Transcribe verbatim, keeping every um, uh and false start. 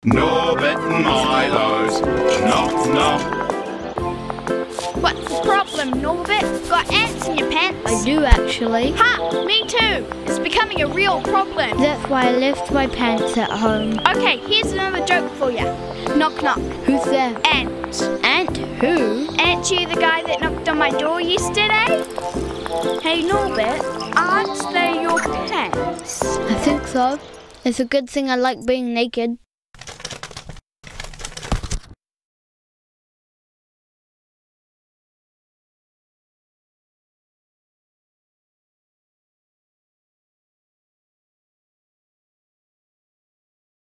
Norbert and Mylo's Knock Knock. What's the problem, Norbert? Got ants in your pants? I do actually. Ha! Me too! It's becoming a real problem. That's why I left my pants at home. Okay, here's another joke for you. Knock knock. Who's there? Ant. Ant who? Ain't you the guy that knocked on my door yesterday? Hey Norbert, aren't they your pants? I think so. It's a good thing I like being naked.